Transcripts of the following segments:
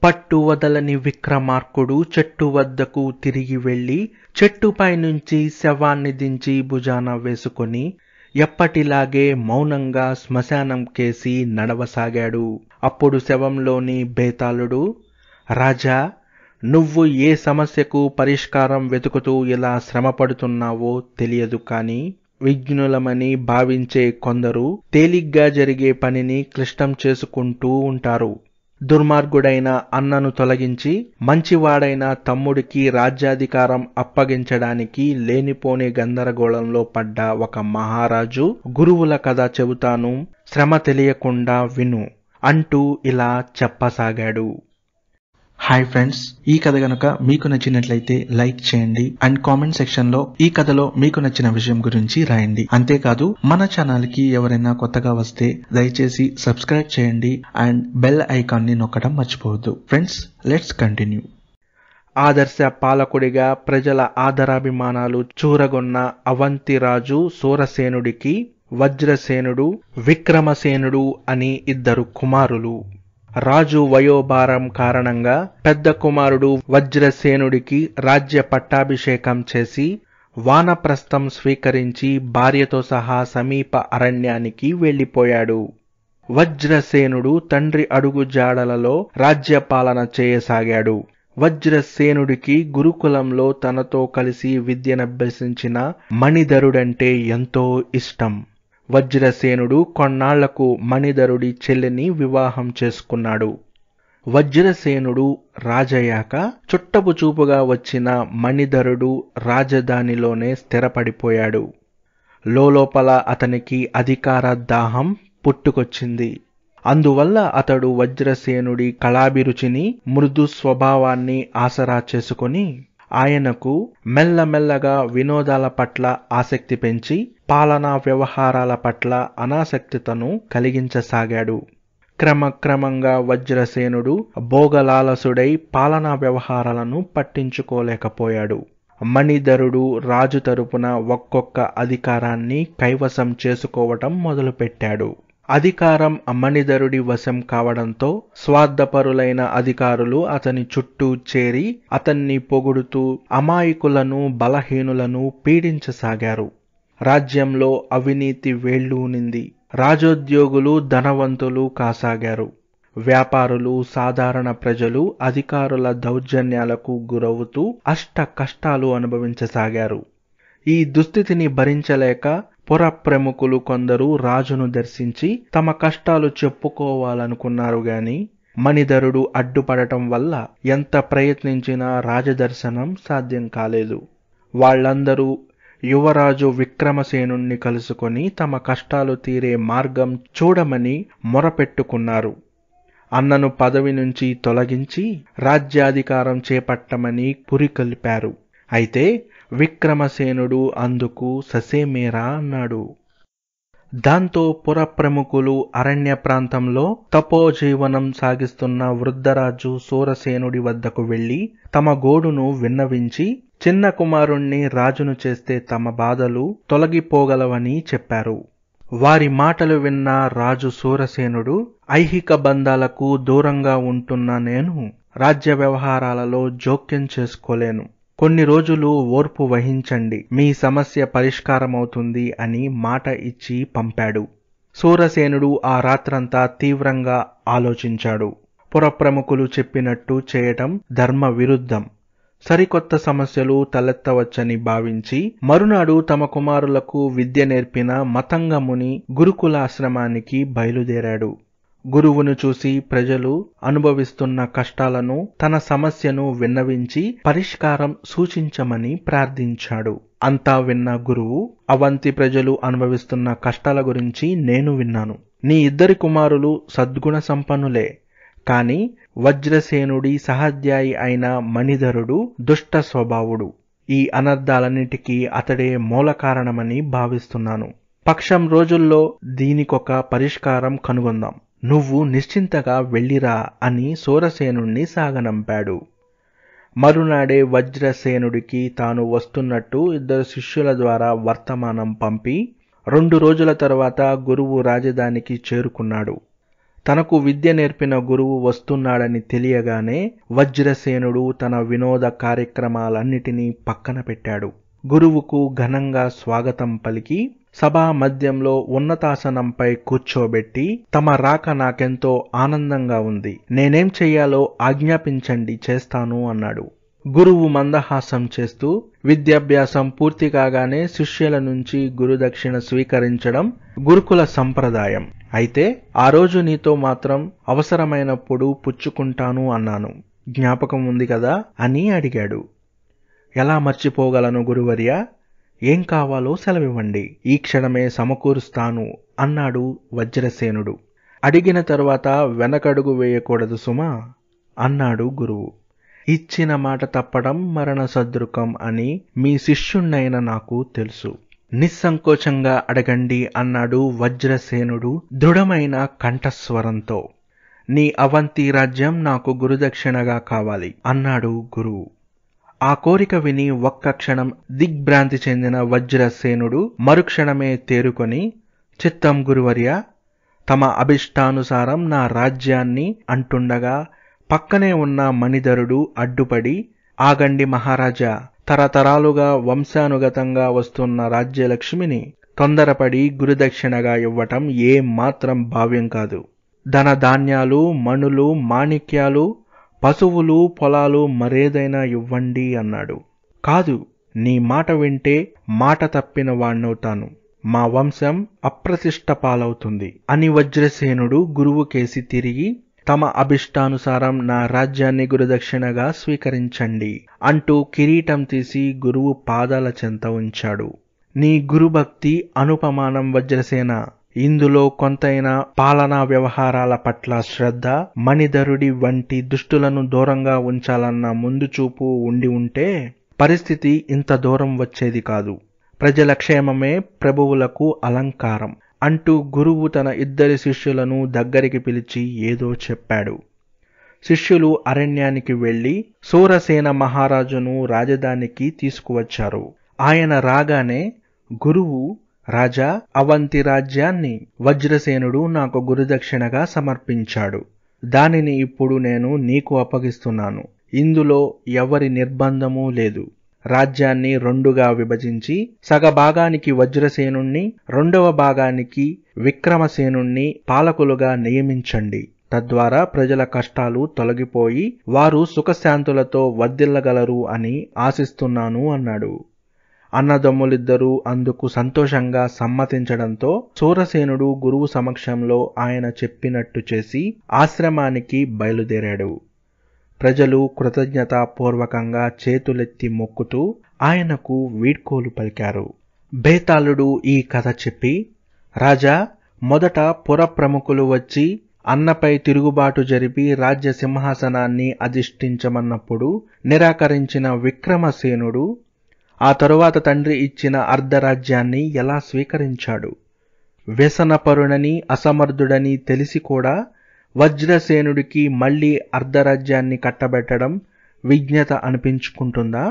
పట్టు వదలని విక్రమార్కుడు చెట్టు వద్దకు తిరిగి వెళ్లి చెట్టుపై నుంచి శవాన్ని దించి భుజాన వేసుకొని ఎప్పటిలాగే మౌనంగా శ్మశానం కేసి నడవసాగాడు. అప్పుడు శవంలోని బేతాళుడు, రాజా, నువ్వు ఏ సమస్యకు పరిష్కారం వెతుకుతూ ఇలా శ్రమపడుతున్నావో తెలియదు, కానీ విజ్ఞులమని భావించే కొందరు తేలిగ్గా జరిగే పనిని క్లిష్టం చేసుకుంటూ ఉంటారు. దుర్మార్గుడైన అన్నను తొలగించి మంచివాడైన తమ్ముడికి రాజ్యాధికారం అప్పగించడానికి లేనిపోని గందరగోళంలో పడ్డ ఒక మహారాజు గురువుల కథ చెబుతాను, శ్రమ తెలియకుండా విను అంటూ ఇలా చెప్పసాగాడు. హాయ్ ఫ్రెండ్స్, ఈ కథ గనుక మీకు నచ్చినట్లయితే లైక్ చేయండి అండ్ కామెంట్ సెక్షన్ లో ఈ కథలో మీకు నచ్చిన విషయం గురించి రాయండి. అంతేకాదు మన ఛానల్ కి ఎవరైనా కొత్తగా వస్తే దయచేసి సబ్స్క్రైబ్ చేయండి అండ్ బెల్ ఐకాన్ ని నొక్కడం మర్చిపోవద్దు. Friends, let's continue. ఆదర్శ పాలకుడిగా ప్రజల ఆదరాభిమానాలు చూరగొన్న అవంతిరాజు సూరసేనుడికి వజ్రసేనుడు, విక్రమసేనుడు అని ఇద్దరు కుమారులు. రాజు వయోభారం కారణంగా పెద్ద కుమారుడు వజ్రసేనుడికి రాజ్య పట్టాభిషేకం చేసి వానప్రస్థం స్వీకరించి భార్యతో సహా సమీప అరణ్యానికి వెళ్లిపోయాడు. వజ్రసేనుడు తండ్రి అడుగు జాడలలో రాజ్యపాలన చేయసాగాడు. వజ్రసేనుడికి గురుకులంలో తనతో కలిసి విద్యనభ్యసించిన మణిధరుడంటే ఎంతో ఇష్టం. వజ్రసేనుడు కొన్నాళ్లకు మణిధరుడి చెల్లిని వివాహం చేసుకున్నాడు. వజ్రసేనుడు రాజయ్యాక చుట్టపు చూపుగా వచ్చిన మణిధరుడు రాజధానిలోనే స్థిరపడిపోయాడు. లోపల అతనికి అధికార దాహం పుట్టుకొచ్చింది. అందువల్ల అతడు వజ్రసేనుడి కళాభిరుచిని, మృదు స్వభావాన్ని ఆసరా చేసుకుని ఆయనకు మెల్లమెల్లగా వినోదాల పట్ల ఆసక్తి పెంచి పాలనా వ్యవహారాల పట్ల అనాసక్తితను కలిగించసాగాడు. క్రమక్రమంగా వజ్రసేనుడు భోగలాలసుడై పాలనా వ్యవహారాలను పట్టించుకోలేకపోయాడు. మణిధరుడు రాజు తరపున ఒక్కొక్క అధికారాన్ని కైవసం చేసుకోవటం మొదలుపెట్టాడు. అధికారం మణిధరుడి వశం కావడంతో స్వార్థపరులైన అధికారులు అతని చుట్టూ చేరి అతన్ని పొగుడుతూ అమాయకులను, బలహీనులను పీడించసాగారు. రాజ్యంలో అవినీతి వేళ్లూనింది. రాజోద్యోగులు ధనవంతులు కాసాగారు. వ్యాపారులు, సాధారణ ప్రజలు అధికారుల దౌర్జన్యాలకు గురవుతూ అష్ట కష్టాలు అనుభవించసాగారు. ఈ దుస్థితిని భరించలేక పుర ప్రముఖులు కొందరు రాజును దర్శించి తమ కష్టాలు చెప్పుకోవాలనుకున్నారు గాని మణిధరుడు అడ్డుపడటం వల్ల ఎంత ప్రయత్నించినా రాజదర్శనం సాధ్యం కాలేదు. వాళ్ళందరూ యువరాజు విక్రమసేనుణ్ణి కలుసుకొని తమ కష్టాలు తీరే మార్గం చూడమని మొరపెట్టుకున్నారు. అన్నను పదవి నుంచి తొలగించి రాజ్యాధికారం చేపట్టమని పురికొల్పారు. అయితే విక్రమసేనుడు అందుకు ససేమేరా అన్నాడు. దాంతో పుర ప్రముఖులు అరణ్య ప్రాంతంలో తపోజీవనం సాగిస్తున్న వృద్ధరాజు సూరసేనుడి వద్దకు వెళ్లి తమ గోడును విన్నవించి చిన్న కుమారుణ్ణి రాజును చేస్తే తమ బాధలు తొలగిపోగలవని చెప్పారు. వారి మాటలు విన్న రాజు సూరసేనుడు, ఐహిక బంధాలకు దూరంగా ఉంటున్న నేను రాజ్య వ్యవహారాలలో జోక్యం చేసుకోలేను. కొన్ని రోజులు ఓర్పు వహించండి, మీ సమస్య పరిష్కారమవుతుంది అని మాట ఇచ్చి పంపాడు. సూరసేనుడు ఆ రాత్రంతా తీవ్రంగా ఆలోచించాడు. పురప్రముఖులు చెప్పినట్టు చేయటం ధర్మ విరుద్ధం. సరికొత్త సమస్యలు తలెత్తవచ్చని భావించి మరునాడు తమ కుమారులకు విద్య నేర్పిన మతంగముని గురుకులాశ్రమానికి బయలుదేరాడు. గురువును చూసి ప్రజలు అనుభవిస్తున్న కష్టాలను, తన సమస్యను విన్నవించి పరిష్కారం సూచించమని ప్రార్థించాడు. అంతా విన్న గురువు, అవంతి ప్రజలు అనుభవిస్తున్న కష్టాల గురించి నేను విన్నాను. నీ ఇద్దరి కుమారులు సద్గుణ సంపన్నులే, కాని వజ్రసేనుడి సహాధ్యాయి అయిన మణిధరుడు దుష్ట స్వభావుడు. ఈ అనర్థాలన్నిటికీ అతడే మూల కారణమని భావిస్తున్నాను. పక్షం రోజుల్లో దీనికొక పరిష్కారం కనుగొందాం. నువ్వు నిశ్చింతగా వెళ్ళిరా అని సూరసేనుణ్ణి సాగనంపాడు. మరునాడే వజ్రసేనుడికి తాను వస్తున్నట్టు ఇద్దరు శిష్యుల ద్వారా వర్తమానం పంపి 2 రోజుల తరువాత గురువు రాజధానికి చేరుకున్నాడు. తనకు విద్య నేర్పిన గురువు వస్తున్నాడని తెలియగానే వజ్రసేనుడు తన వినోద కార్యక్రమాలన్నిటినీ పక్కన పెట్టాడు. గురువుకు ఘనంగా స్వాగతం పలికి సభా మధ్యంలో ఉన్నతాసనంపై కూర్చోబెట్టి, తమ రాక నాకెంతో ఆనందంగా ఉంది, నేనేం చెయ్యాలో ఆజ్ఞాపించండి, చేస్తాను అన్నాడు. గురువు మందహాసం చేస్తూ, విద్యాభ్యాసం పూర్తి కాగానే శిష్యుల నుంచి గురుదక్షిణ స్వీకరించడం గురుకుల సంప్రదాయం. అయితే ఆ రోజు నీతో మాత్రం అవసరమైనప్పుడు పుచ్చుకుంటాను అన్నాను, జ్ఞాపకం ఉంది కదా అని అడిగాడు. ఎలా మర్చిపోగలను గురువర్యా, ఏం కావాలో సెలవివ్వండి, ఈ క్షణమే సమకూరుస్తాను అన్నాడు వజ్రసేనుడు. అడిగిన తరువాత వెనకడుగు వేయకూడదు సుమా అన్నాడు గురువు. ఇచ్చిన మాట తప్పడం మరణ సదృకం అని మీ శిష్యుణ్ణైన నాకు తెలుసు, నిస్సంకోచంగా అడగండి అన్నాడు వజ్రసేనుడు దృఢమైన కంఠస్వరంతో. నీ అవంతి రాజ్యం నాకు గురుదక్షిణగా కావాలి అన్నాడు గురువు. ఆ కోరిక విని ఒక్క క్షణం దిగ్భ్రాంతి చెందిన వజ్రసేనుడు మరుక్షణమే తేరుకొని, చిత్తం గురువర్య, తమ అభిష్టానుసారం నా రాజ్యాన్ని అంటుండగా పక్కనే ఉన్న మణిధరుడు అడ్డుపడి, ఆగండి మహారాజా, తరతరాలుగా వంశానుగతంగా వస్తున్న రాజ్యలక్ష్మిని తొందరపడి గురుదక్షిణగా ఇవ్వటం ఏమాత్రం భావ్యం కాదు. ధనధాన్యాలు, మణులు, మాణిక్యాలు, పశువులు, పొలాలు మరేదైనా ఇవ్వండి అన్నాడు. కాదు, నీ మాట వింటే మాట తప్పిన వాణ్ణవుతాను, మా వంశం అప్రతిష్ట పాలవుతుంది అని వజ్రసేనుడు గురువుకేసి తిరిగి, తమ అభిష్టానుసారం నా రాజ్యాన్ని గురుదక్షిణగా స్వీకరించండి అంటూ కిరీటం తీసి గురువు పాదాల చెంత ఉంచాడు. నీ గురుభక్తి అనుపమానం వజ్రసేన, ఇందులో కొంతైనా పాలనా వ్యవహారాల పట్ల శ్రద్ధ, మణిధరుడి వంటి దుష్టులను దూరంగా ఉంచాలన్న ముందు చూపు ఉండి ఉంటే పరిస్థితి ఇంత దూరం వచ్చేది కాదు. ప్రజల క్షేమమే ప్రభువులకు అలంకారం అంటూ గురువు తన ఇద్దరి శిష్యులను దగ్గరికి పిలిచి ఏదో చెప్పాడు. శిష్యులు అరణ్యానికి వెళ్లి సూరసేన మహారాజును రాజధానికి తీసుకువచ్చారు. ఆయన రాగానే గురువు, రాజా, అవంతి రాజ్యాన్ని వజ్రసేనుడు నాకు గురుదక్షిణగా సమర్పించాడు, దానిని ఇప్పుడు నేను నీకు అప్పగిస్తున్నాను. ఇందులో ఎవరి నిర్బంధమూ లేదు. రాజ్యాన్ని రెండుగా విభజించి సగభాగానికి వజ్రసేనుణ్ణి, రెండవ భాగానికి విక్రమసేనుణ్ణి పాలకులుగా నియమించండి. తద్వారా ప్రజల కష్టాలు తొలగిపోయి వారు సుఖశాంతులతో వర్ధిల్లగలరు అని ఆశిస్తున్నాను అన్నాడు. అన్నదమ్ములిద్దరూ అందుకు సంతోషంగా సమ్మతించడంతో సూరసేనుడు గురువు సమక్షంలో ఆయన చెప్పినట్టు చేసి ఆశ్రమానికి బయలుదేరాడు. ప్రజలు కృతజ్ఞతాపూర్వకంగా చేతులెత్తి మొక్కుతూ ఆయనకు వీడ్కోలు పలికారు. బేతాళుడు ఈ కథ చెప్పి, రాజా, మొదట పుర ప్రముఖులు వచ్చి అన్నపై తిరుగుబాటు జరిపి రాజ్య సింహాసనాన్ని అధిష్ఠించమన్నప్పుడు నిరాకరించిన విక్రమసేనుడు ఆ తరువాత తండ్రి ఇచ్చిన అర్ధరాజ్యాన్ని ఎలా స్వీకరించాడు? వ్యసనపరుడని, అసమర్థుడని తెలిసి కూడా వజ్రసేనుడికి మళ్లీ అర్ధరాజ్యాన్ని కట్టబెట్టడం విజ్ఞత అనిపించుకుంటుందా?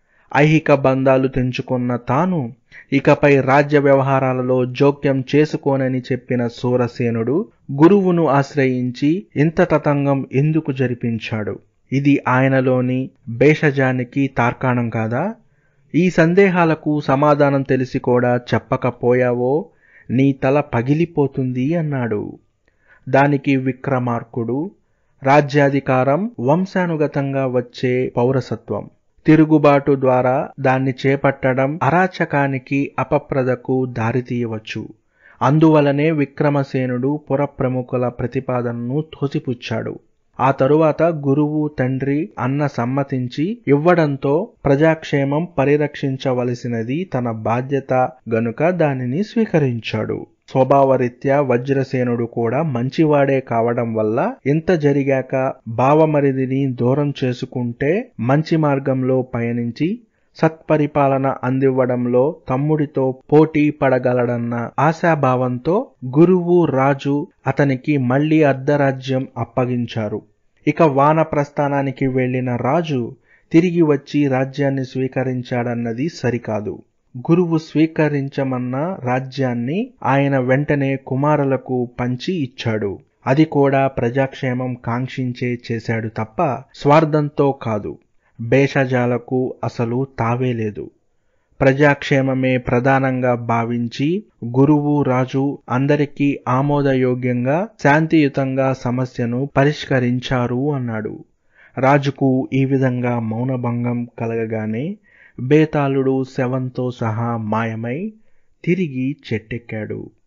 ఐహిక బంధాలు తెంచుకున్న తాను ఇకపై రాజ్య వ్యవహారాలలో జోక్యం చేసుకోనని చెప్పిన సూరసేనుడు గురువును ఆశ్రయించి ఇంత తతంగం ఎందుకు జరిపించాడు? ఇది ఆయనలోని భేషజానికి తార్కాణం కాదా? ఈ సందేహాలకు సమాధానం తెలిసి కూడా చెప్పకపోయావో నీ తల పగిలిపోతుంది అన్నాడు. దానికి విక్రమార్కుడు, రాజ్యాధికారం వంశానుగతంగా వచ్చే పౌరసత్వం, తిరుగుబాటు ద్వారా దాన్ని చేపట్టడం అరాచకానికి, అపప్రదకు దారితీయవచ్చు. అందువలనే విక్రమసేనుడు పురప్రముఖుల ప్రతిపాదనను తోసిపుచ్చాడు. ఆ తరువాత గురువు, తండ్రి, అన్న సమ్మతించి ఇవ్వడంతో ప్రజాక్షేమం పరిరక్షించవలసినది తన బాధ్యత గనుక దానిని స్వీకరించాడు. స్వభావరీత్యా వజ్రసేనుడు కూడా మంచివాడే కావడం వల్ల ఇంత జరిగాక బావమరిదిని దూరం చేసుకుంటే మంచి మార్గంలో పయనించి సత్పరిపాలన అందివ్వడంలో తమ్ముడితో పోటీ పడగలడన్న ఆశాభావంతో గురువు, రాజు అతనికి మళ్లీ అర్ధరాజ్యం అప్పగించారు. ఇక వానప్రస్థానానికి వెళ్లిన రాజు తిరిగి వచ్చి రాజ్యాన్ని స్వీకరించాడన్నది సరికాదు. గురువు స్వీకరించమన్న రాజ్యాన్ని ఆయన వెంటనే కుమారులకు పంచి ఇచ్చాడు. అది కూడా ప్రజాక్షేమం కాంక్షించే చేశాడు తప్ప స్వార్థంతో కాదు. భేషజాలకు అసలు తావే లేదు. ప్రజాక్షేమమే ప్రధానంగా భావించి గురువు, రాజు అందరికీ ఆమోదయోగ్యంగా శాంతియుతంగా సమస్యను పరిష్కరించారు అన్నాడు. రాజుకు ఈ విధంగా మౌనభంగం కలగగానే బేతాళుడు శవంతో సహా మాయమై తిరిగి చెట్టెక్కాడు.